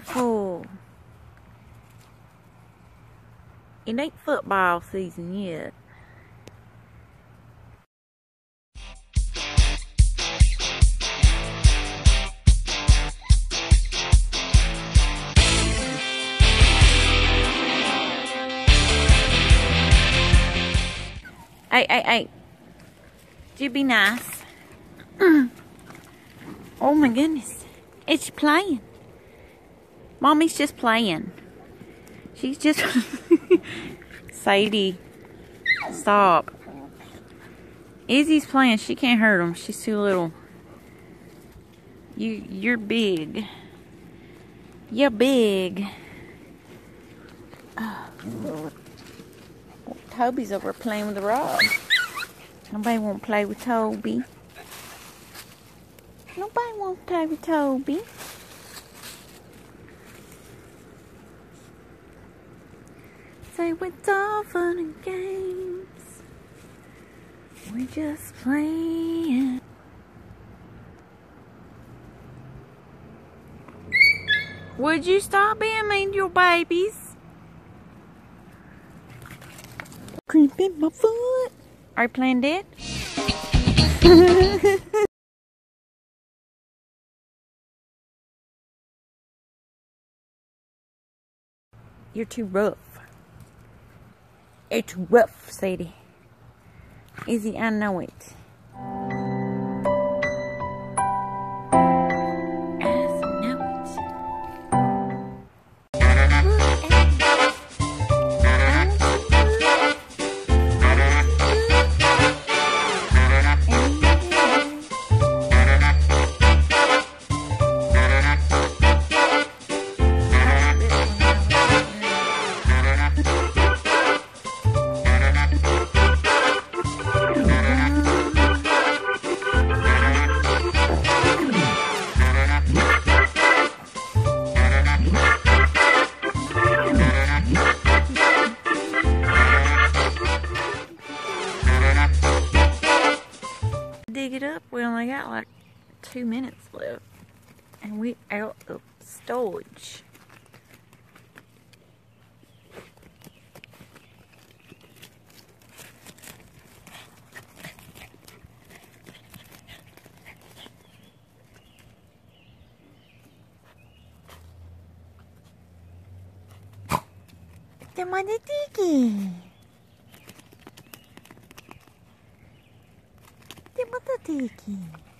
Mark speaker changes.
Speaker 1: careful. It ain't football season yet. Hey. You be nice. Oh my goodness. It's playing. Mommy's just playing. She's just... Sadie. Stop. Izzy's playing. She can't hurt him. She's too little. You're big. You're big. Oh. Toby's over playing with the rod. Nobody won't play with Toby. Nobody won't play with Toby. Say it's all fun and games. We're just playing. Would you stop being mean to your babies? Creeping my foot. Are you playing dead? You're too rough. You're too rough, Sadie. Izzy, I know it. Dig it up. We only got like 2 minutes left and we out of storage. Come on, Tiki. Tiki.